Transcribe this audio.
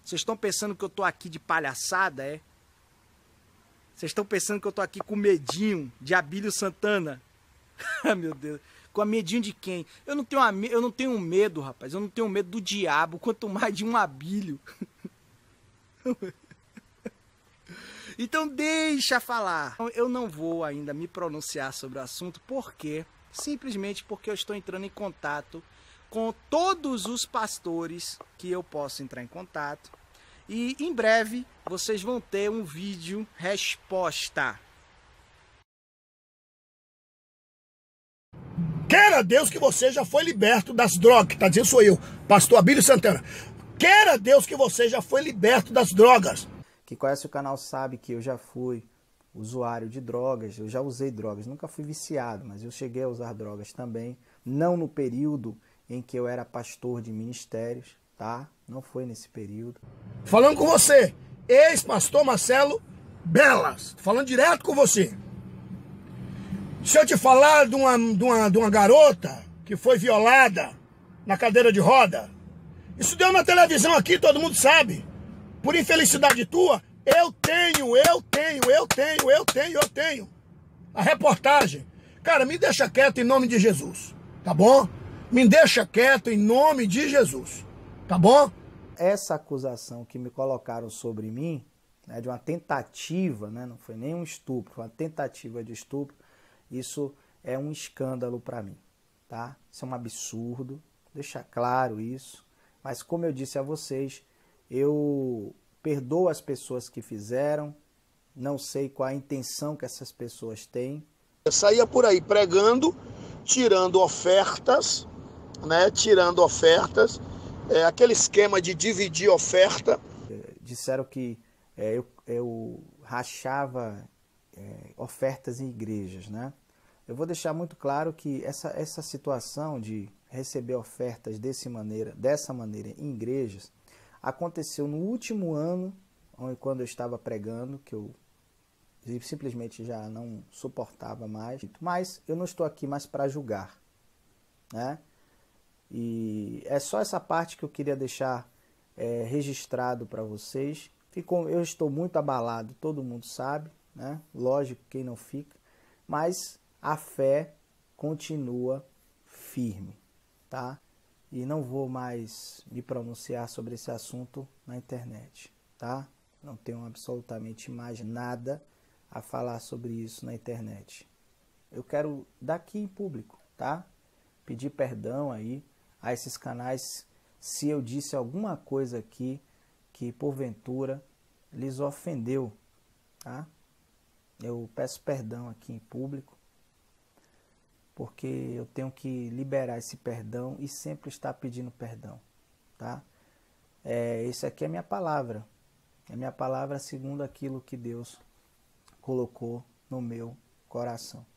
Vocês estão pensando que eu tô aqui de palhaçada, é? Vocês estão pensando que eu tô aqui com medinho de Abílio Santana? Ah, meu Deus. Com medinho de quem? Eu não tenho medo, rapaz. Eu não tenho medo do diabo, quanto mais de um Abílio. Então deixa falar. Eu não vou ainda me pronunciar sobre o assunto, porque simplesmente porque eu estou entrando em contato com todos os pastores que eu posso entrar em contato. E em breve vocês vão ter um vídeo resposta. Queira Deus que você já foi liberto das drogas. Tá dizendo sou eu, pastor Abílio Santana. Queira Deus que você já foi liberto das drogas. Que conhece o canal sabe que eu já fui usuário de drogas, eu já usei drogas, nunca fui viciado, mas eu cheguei a usar drogas também, não no período em que eu era pastor de ministérios, tá? Não foi nesse período. Falando com você, ex-pastor Marcelo Belas, falando direto com você. Se eu te falar de uma garota que foi violada na cadeira de roda, isso deu na televisão aqui, todo mundo sabe. Por infelicidade tua, eu tenho a reportagem. Cara, me deixa quieto em nome de Jesus, tá bom? Me deixa quieto em nome de Jesus, tá bom? Essa acusação que me colocaram sobre mim, né, de uma tentativa, né, não foi nem um estupro, foi uma tentativa de estupro, isso é um escândalo para mim, tá? Isso é um absurdo, deixar claro isso. Mas como eu disse a vocês, eu perdoo as pessoas que fizeram, não sei qual a intenção que essas pessoas têm. Eu saía por aí pregando, tirando ofertas, né? Aquele esquema de dividir oferta. Disseram que eu rachava ofertas em igrejas, né? Eu vou deixar muito claro que essa situação de receber ofertas dessa maneira em igrejas aconteceu no último ano, quando eu estava pregando, que eu simplesmente já não suportava mais. Mas eu não estou aqui mais para julgar, né? E é só essa parte que eu queria deixar registrado para vocês. Eu estou muito abalado, todo mundo sabe, né? Lógico, quem não fica, mas a fé continua firme, tá? E não vou mais me pronunciar sobre esse assunto na internet, tá? Não tenho absolutamente mais nada a falar sobre isso na internet. Eu quero daqui em público, tá? Pedir perdão aí a esses canais se eu disse alguma coisa aqui que porventura lhes ofendeu, tá? Eu peço perdão aqui em público, porque eu tenho que liberar esse perdão e sempre estar pedindo perdão, tá? Isso aqui é minha palavra. É minha palavra segundo aquilo que Deus colocou no meu coração.